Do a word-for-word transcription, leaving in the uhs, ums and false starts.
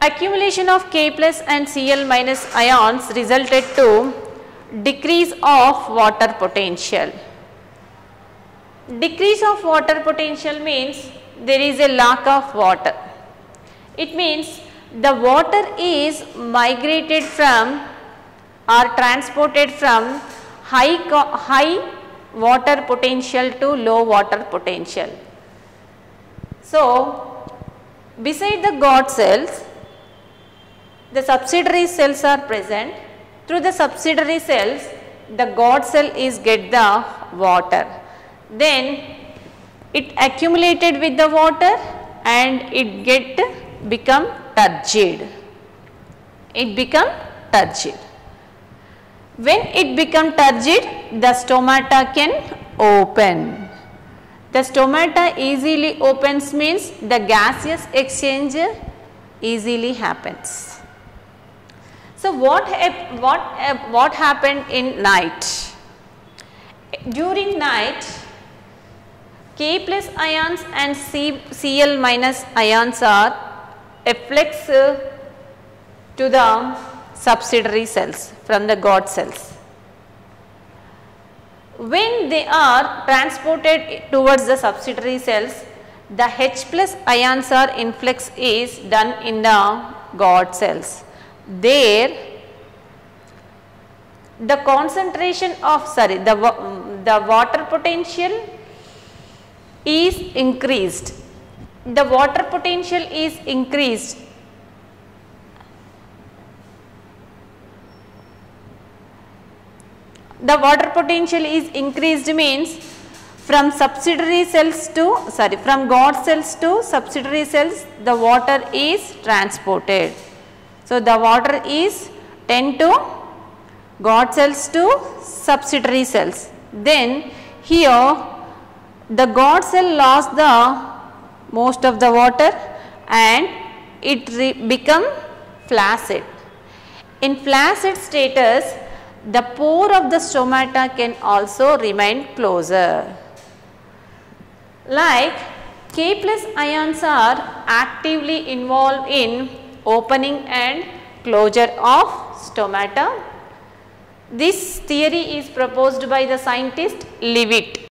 Accumulation of K plus and Cl minus ions resulted to decrease of water potential. Decrease of water potential means there is a lack of water. It means the water is migrated from or transported from high, high water potential to low water potential. So, beside the God cells, the subsidiary cells are present. Through the subsidiary cells, the God cell is get the water. Then it accumulated with the water and it get become turgid. It become turgid. When it become turgid, the stomata can open. The stomata easily opens means the gaseous exchange easily happens. So, what, what, what happened in night? During night, K plus ions and C, Cl minus ions are efflux to the subsidiary cells from the God cells. When they are transported towards the subsidiary cells, the H plus ions are influx is done in the God cells. There the concentration of sorry the, the water potential is increased. The water potential is increased. The water potential is increased means from subsidiary cells to sorry from God cells to subsidiary cells the water is transported. So, the water is tend to God cells to subsidiary cells. Then here the God cell lost the most of the water and it become flaccid. In flaccid status, the pore of the stomata can also remain closer. Like K plus ions are actively involved in opening and closure of stomata. This theory is proposed by the scientist Leavitt.